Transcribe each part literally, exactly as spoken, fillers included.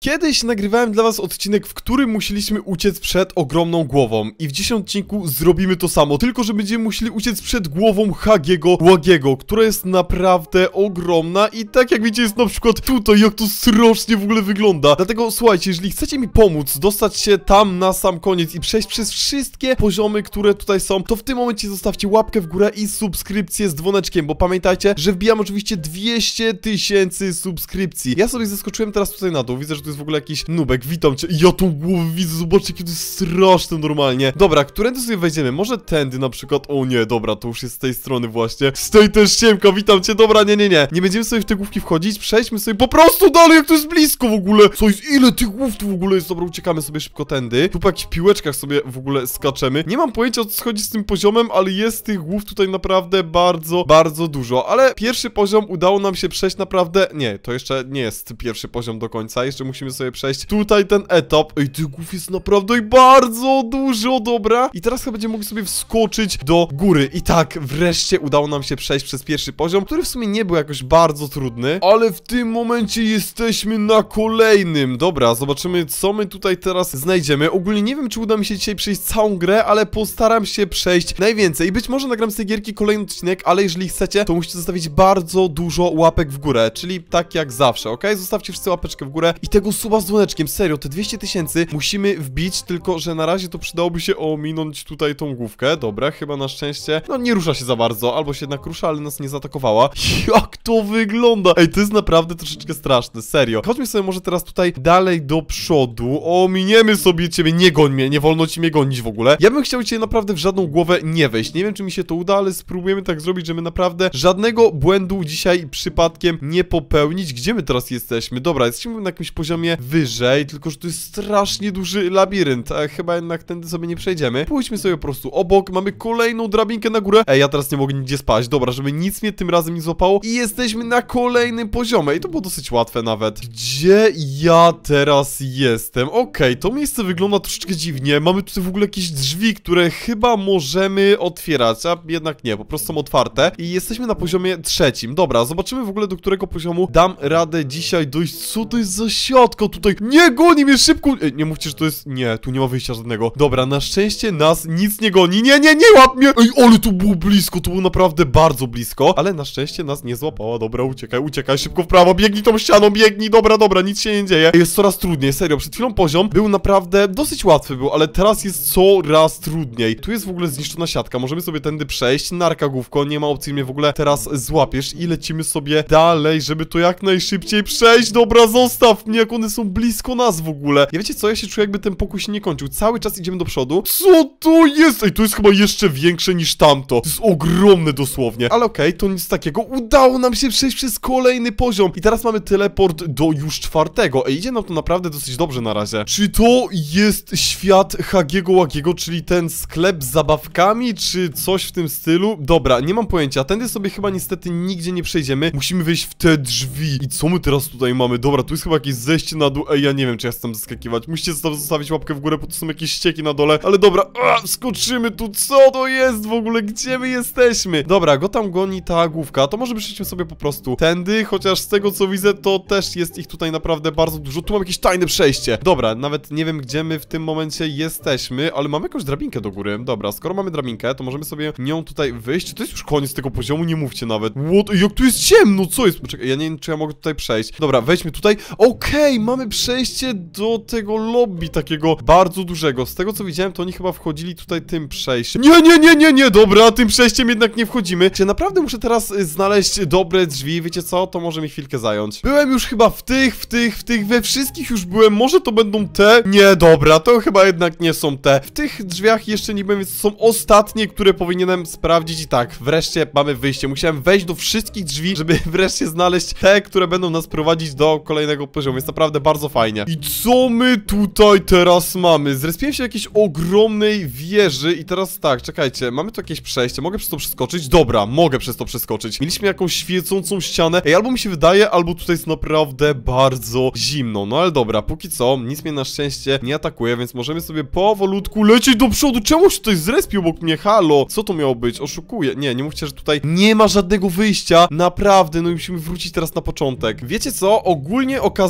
Kiedyś nagrywałem dla was odcinek, w którym musieliśmy uciec przed ogromną głową i w dzisiejszym odcinku zrobimy to samo, tylko że będziemy musieli uciec przed głową Hagiego Łagiego, która jest naprawdę ogromna i tak jak widzicie jest na przykład tutaj, jak to strasznie w ogóle wygląda. Dlatego słuchajcie, jeżeli chcecie mi pomóc dostać się tam na sam koniec i przejść przez wszystkie poziomy, które tutaj są, to w tym momencie zostawcie łapkę w górę i subskrypcję z dzwoneczkiem, bo pamiętajcie, że wbijam oczywiście dwieście tysięcy subskrypcji. Ja sobie zeskoczyłem teraz tutaj na dół, widzę, że to jest w ogóle jakiś nubek, witam cię, ja tą głowę widzę, zobaczcie, jakie to jest straszne normalnie. Dobra, którędy sobie wejdziemy? Może tędy na przykład, o nie, dobra, to już jest z tej strony właśnie, z tej też ciemka, witam cię, dobra, nie, nie, nie, nie będziemy sobie w te główki wchodzić, przejdźmy sobie po prostu dalej, jak to jest blisko w ogóle, co jest, ile tych głów tu w ogóle jest, dobra, uciekamy sobie szybko tędy, tu po jakichś piłeczkach sobie w ogóle skaczemy, nie mam pojęcia, o co schodzi z tym poziomem, ale jest tych głów tutaj naprawdę bardzo, bardzo dużo, ale pierwszy poziom udało nam się przejść naprawdę, nie, to jeszcze nie jest pierwszy poziom do końca, jeszcze musimy sobie przejść tutaj ten etap, ej, tych głów jest naprawdę bardzo dużo, dobra, i teraz chyba będziemy mogli sobie wskoczyć do góry i tak, wreszcie udało nam się przejść przez pierwszy poziom, który w sumie nie był jakoś bardzo trudny, ale w tym momencie jesteśmy na kolejnym, dobra, zobaczymy, co my tutaj teraz znajdziemy. Ogólnie nie wiem, czy uda mi się dzisiaj przejść całą grę, ale postaram się przejść najwięcej i być może nagram z tej gierki kolejny odcinek, ale jeżeli chcecie, to musicie zostawić bardzo dużo łapek w górę, czyli tak jak zawsze, ok? Zostawcie wszyscy łapeczkę w górę i tego suba z dzwoneczkiem, serio, te dwieście tysięcy musimy wbić, tylko że na razie to przydałoby się ominąć tutaj tą główkę, dobra, chyba na szczęście, no nie rusza się za bardzo, albo się jednak rusza, ale nas nie zaatakowała. Jak to wygląda? Ej, to jest naprawdę troszeczkę straszne, serio. Chodźmy sobie może teraz tutaj dalej do przodu, ominiemy sobie ciebie, nie goń mnie, nie wolno ci mnie gonić w ogóle. Ja bym chciał cię naprawdę w żadną głowę nie wejść, nie wiem, czy mi się to uda, ale spróbujemy tak zrobić, żeby naprawdę żadnego błędu dzisiaj przypadkiem nie popełnić. Gdzie my teraz jesteśmy? Dobra, jesteśmy na jakimś poziomie wyżej, tylko że to jest strasznie duży labirynt, a chyba jednak tędy sobie nie przejdziemy. Pójdźmy sobie po prostu obok, mamy kolejną drabinkę na górę. Ej, ja teraz nie mogę nigdzie spać, dobra, żeby nic mnie tym razem nie złapało i jesteśmy na kolejnym poziomie i to było dosyć łatwe nawet. Gdzie ja teraz jestem? Okej, okay, to miejsce wygląda troszeczkę dziwnie, mamy tutaj w ogóle jakieś drzwi, które chyba możemy otwierać, a jednak nie, po prostu są otwarte i jesteśmy na poziomie trzecim. Dobra, zobaczymy w ogóle, do którego poziomu dam radę dzisiaj dojść. Co to jest za siatko tutaj? Nie goni mnie szybko! Ej, nie mówcie, że to jest... Nie, tu nie ma wyjścia żadnego. Dobra, na szczęście nas nic nie goni. Nie, nie, nie łap mnie! Ej, ale to było blisko, to było naprawdę bardzo blisko, ale na szczęście nas nie złapała. Dobra, uciekaj, uciekaj, szybko w prawo, biegnij tą ścianą, biegnij, dobra, dobra, nic się nie dzieje. Jest coraz trudniej, serio, przed chwilą poziom był naprawdę dosyć łatwy był, ale teraz jest coraz trudniej. Tu jest w ogóle zniszczona siatka, możemy sobie tędy przejść, narka główko, nie ma opcji, mnie w ogóle teraz złapiesz i lecimy sobie dalej, żeby to jak najszybciej przejść. Dobra, zostaw mnie, jak one są blisko nas w ogóle. Ja wiecie co, ja się czuję, jakby ten pokój się nie kończył, cały czas idziemy do przodu. Co to jest? Ej, to jest chyba jeszcze większe niż tamto, to jest ogromne dosłownie, ale okej, okay, to nic takiego, udało nam się przejść przez kolejny poziom i teraz mamy teleport do już czwartego. Ej, idzie nam to naprawdę dosyć dobrze na razie. Czy to jest świat Hagiego Łagiego, czyli ten sklep z zabawkami, czy coś w tym stylu? Dobra, nie mam pojęcia, tędy sobie chyba niestety nigdzie nie przejdziemy, musimy wejść w te drzwi. I co my teraz tutaj mamy? Dobra, tu jest chyba jakieś zejście na dół, ej, ja nie wiem, czy ja chcę tam zaskakiwać, musicie zostawić łapkę w górę, bo tu są jakieś ścieki na dole, ale dobra, a, skoczymy tu, co to jest w ogóle, gdzie my jesteśmy? Dobra, go tam goni ta główka, to może przejdźmy sobie po prostu tędy, chociaż z tego co widzę, to też jest ich tutaj naprawdę bardzo dużo, tu mam jakieś tajne przejście. Dobra, nawet nie wiem, gdzie my w tym momencie jesteśmy, ale mamy jakąś drabinkę do góry. Dobra, skoro mamy drabinkę, to możemy sobie nią tutaj wyjść. To jest już koniec tego poziomu, nie mówcie nawet. What? Jak tu jest ciemno, co jest? Poczekaj, ja nie wiem, czy ja mogę tutaj przejść. Dobra, wejdźmy tutaj. Okej, okay, mamy przejście do tego lobby takiego bardzo dużego. Z tego co widziałem, to oni chyba wchodzili tutaj tym przejściem. Nie, nie, nie, nie, nie, dobra, tym przejściem jednak nie wchodzimy. Czy naprawdę muszę teraz znaleźć dobre drzwi? Wiecie co? To może mi chwilkę zająć. Byłem już chyba w tych, w tych, w tych, we wszystkich już byłem. Może to będą te? Nie, dobra, to chyba jednak nie są te. W tych drzwiach jeszcze nie byłem, więc to są ostatnie, które powinienem sprawdzić i tak, wreszcie mamy wyjście. Musiałem wejść do wszystkich drzwi, żeby wreszcie znaleźć te, które będą nas prowadzić do kolejnego poziomu. Jest naprawdę bardzo fajnie. I co my tutaj teraz mamy? Zrespiłem się w jakiejś ogromnej wieży i teraz tak, czekajcie, mamy tu jakieś przejście, mogę przez to przeskoczyć? Dobra, mogę przez to przeskoczyć. Mieliśmy jakąś świecącą ścianę. Ej, albo mi się wydaje, albo tutaj jest naprawdę bardzo zimno. No ale dobra, póki co, nic mnie na szczęście nie atakuje, więc możemy sobie powolutku lecieć do przodu. Czemu się tutaj zrespił obok mnie? Halo, co to miało być? Oszukuję. Nie, nie mówcie, że tutaj nie ma żadnego wyjścia. Naprawdę, no i musimy wrócić teraz na początek. Wiecie co? Ogólnie okazało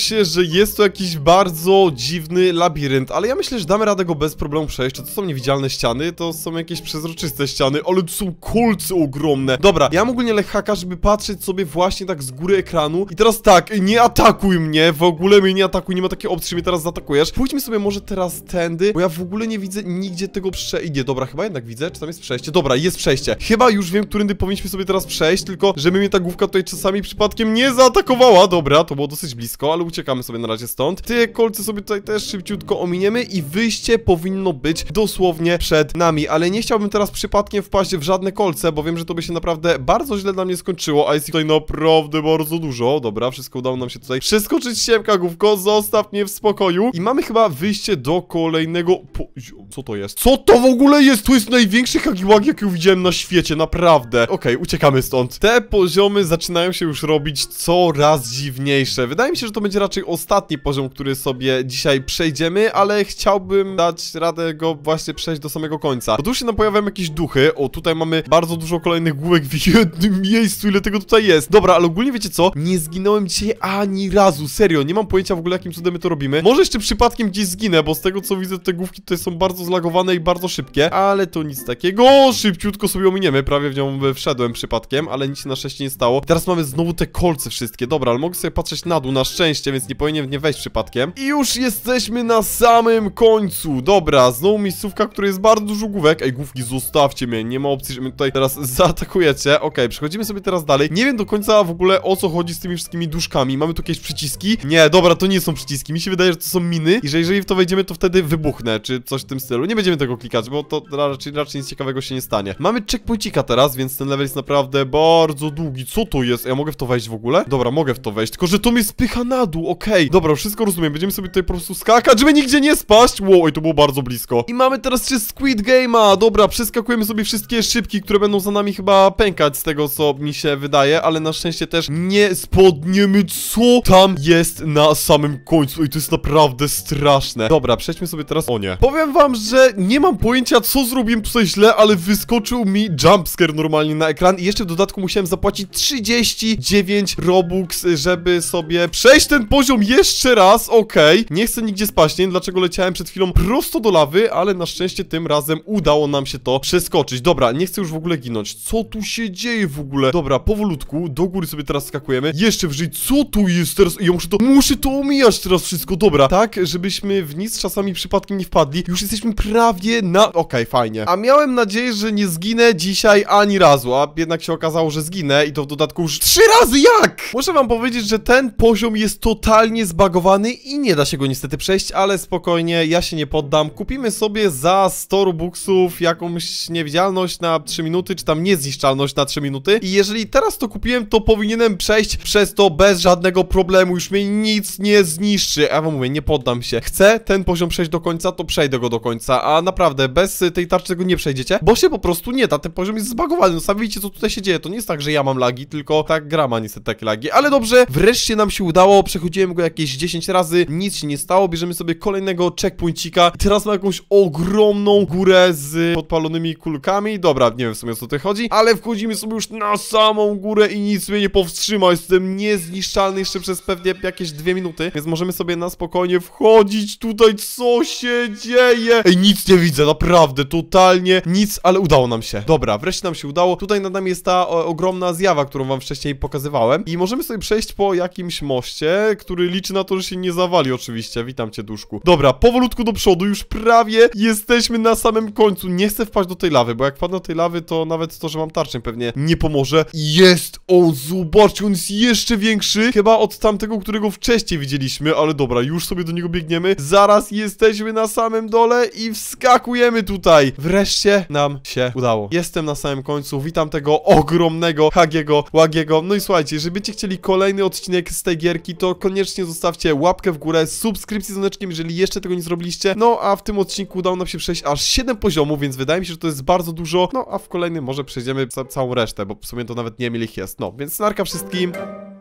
się, że jest to jakiś bardzo dziwny labirynt, ale ja myślę, że damy radę go bez problemu przejść. Czy to są niewidzialne ściany? To są jakieś przezroczyste ściany, ale tu są kolce ogromne. Dobra, ja mam ogólnie lechaka, żeby patrzeć sobie właśnie tak z góry ekranu. I teraz tak, nie atakuj mnie, w ogóle mnie nie atakuj, nie ma takiej opcji, że mnie teraz zaatakujesz. Pójdźmy sobie może teraz tędy, bo ja w ogóle nie widzę nigdzie tego przejścia. Dobra, chyba jednak widzę, czy tam jest przejście. Dobra, jest przejście. Chyba już wiem, którędy powinniśmy sobie teraz przejść, tylko żeby mnie ta główka tutaj czasami przypadkiem nie zaatakowała. Dobra, to było dosyć blisko, ale uciekamy sobie na razie stąd. Te kolce sobie tutaj też szybciutko ominiemy i wyjście powinno być dosłownie przed nami, ale nie chciałbym teraz przypadkiem wpaść w żadne kolce, bo wiem, że to by się naprawdę bardzo źle dla mnie skończyło, a jest ich tutaj naprawdę bardzo dużo. Dobra, wszystko udało nam się tutaj przeskoczyć. Siemka, główko, zostaw mnie w spokoju. I mamy chyba wyjście do kolejnego poziomu. Co to jest? Co to w ogóle jest? To jest największy hagiwagi, jaki widziałem na świecie, naprawdę. Okej, okay, uciekamy stąd. Te poziomy zaczynają się już robić coraz dziwniejsze. Wydaje mi się, że to będzie raczej ostatni poziom, który sobie dzisiaj przejdziemy, ale chciałbym dać radę go właśnie przejść do samego końca. Bo tu się nam pojawiają jakieś duchy. O, tutaj mamy bardzo dużo kolejnych główek w jednym miejscu, ile tego tutaj jest. Dobra, ale ogólnie wiecie co? Nie zginąłem dzisiaj ani razu, serio, nie mam pojęcia w ogóle, jakim cudem my to robimy. Może jeszcze przypadkiem gdzieś zginę, bo z tego co widzę, te główki tutaj są bardzo zlagowane i bardzo szybkie, ale to nic takiego. Szybciutko sobie ominiemy, prawie w nią wszedłem przypadkiem, ale nic się na szczęście nie stało. I teraz mamy znowu te kolce wszystkie. Dobra, ale mogę sobie patrzeć na dół, na szczęście, więc nie powinienem w nie wejść przypadkiem. I już jesteśmy na samym końcu. Dobra, znowu miejscówka, w której jest bardzo dużo główek. Ej, główki, zostawcie mnie, nie ma opcji, że mnie tutaj teraz zaatakujecie. Okej, okay, przechodzimy sobie teraz dalej. Nie wiem do końca w ogóle, o co chodzi z tymi wszystkimi duszkami. Mamy tu jakieś przyciski? Nie, dobra, to nie są przyciski. Mi się wydaje, że to są miny i że jeżeli w to wejdziemy, to wtedy wybuchnę, czy coś w tym stylu. Nie będziemy tego klikać, bo to raczej, raczej nic ciekawego się nie stanie. Mamy checkpointika teraz, więc ten level jest naprawdę bardzo długi. Co to jest? Ja mogę w to wejść w ogóle? Dobra, mogę w to wejść, tylko że to mnie spycha na dół, okej. Okay. Dobra, wszystko rozumiem. Będziemy sobie tutaj po prostu skakać, żeby nigdzie nie spaść. Wow, oj, to było bardzo blisko. I mamy teraz jeszcze Squid Game'a. Dobra, przeskakujemy sobie wszystkie szybki, które będą za nami chyba pękać z tego, co mi się wydaje, ale na szczęście też nie spodniemy, co tam jest na samym końcu. I to jest naprawdę straszne. Dobra, przejdźmy sobie teraz... O nie. Powiem wam, że nie mam pojęcia, co zrobiłem tutaj źle, ale wyskoczył mi jumpscare normalnie na ekran i jeszcze w dodatku musiałem zapłacić trzydzieści dziewięć robux, żeby sobie przejść ten poziom jeszcze raz. Okej. Okay. Nie chcę nigdzie spaść. Nie wiem, dlaczego leciałem przed chwilą prosto do lawy, ale na szczęście tym razem udało nam się to przeskoczyć. Dobra, nie chcę już w ogóle ginąć. Co tu się dzieje w ogóle? Dobra, powolutku, do góry sobie teraz skakujemy. Jeszcze wyżej, co tu jest teraz? Ja muszę to, muszę to omijać teraz wszystko. Dobra, tak, żebyśmy w nic czasami przypadkiem nie wpadli. Już jesteśmy prawie na... Okej, okay, fajnie. A miałem nadzieję, że nie zginę dzisiaj ani razu, a jednak się okazało, że zginę i to w dodatku już trzy razy. Jak? Muszę wam powiedzieć, że ten poziom jest totalnie zbagowany i nie da się go niestety przejść, ale spokojnie, ja się nie poddam. Kupimy sobie za sto robuxów jakąś niewidzialność na trzy minuty, czy tam niezniszczalność na trzy minuty i jeżeli teraz to kupiłem, to powinienem przejść przez to bez żadnego problemu, już mnie nic nie zniszczy. A wam mówię, nie poddam się. Chcę ten poziom przejść do końca, to przejdę go do końca, a naprawdę bez tej tarczy tego nie przejdziecie, bo się po prostu nie da, ten poziom jest zbagowany. No sami widzicie, co tutaj się dzieje, to nie jest tak, że ja mam lagi, tylko tak gra ma niestety takie lagi, ale dobrze, wreszcie nam się udało, przechodziłem go jakieś dziesięć razy, nic się nie stało, bierzemy sobie kolejnego checkpointika i teraz mam jakąś ogromną górę z podpalonymi kulkami. Dobra, nie wiem w sumie o co tutaj chodzi, ale wchodzimy sobie już na samą górę i nic mnie nie powstrzyma, jestem niezniszczalny jeszcze przez pewnie jakieś dwie minuty, więc możemy sobie na spokojnie wchodzić tutaj, co się dzieje. Ej, nic nie widzę, naprawdę, totalnie nic, ale udało nam się. Dobra, wreszcie nam się udało. Tutaj nad nami jest ta o, ogromna zjawa, którą wam wcześniej pokazywałem i możemy sobie przejść po jakimś moście, który liczy na to, że się nie zawali oczywiście. Witam cię, duszku. Dobra, powolutku do przodu, już prawie jesteśmy na samym końcu. Nie chcę wpaść do tej lawy, bo jak wpadnę do tej lawy, to nawet to, że mam tarczę pewnie nie pomoże. Jest! O, zobaczcie, on jest jeszcze większy, chyba od tamtego, którego wcześniej widzieliśmy, ale dobra, już sobie do niego biegniemy. Zaraz jesteśmy na samym dole i wskakujemy tutaj. Wreszcie nam się udało. Jestem na samym końcu, witam tego ogromnego Hagiego, Łagiego. No i słuchajcie, jeżeli będziecie chcieli kolejny odcinek z tej gierki, to koniecznie zostawcie łapkę w górę, subskrypcję z dzwoneczkiem, jeżeli jeszcze tego nie zrobiliście. No a w tym odcinku udało nam się przejść aż siedem poziomów, więc wydaje mi się, że to jest bardzo dużo. No a w kolejnym może przejdziemy ca całą resztę, bo w sumie to nawet nie wiem ile ich jest. No, więc narka wszystkim.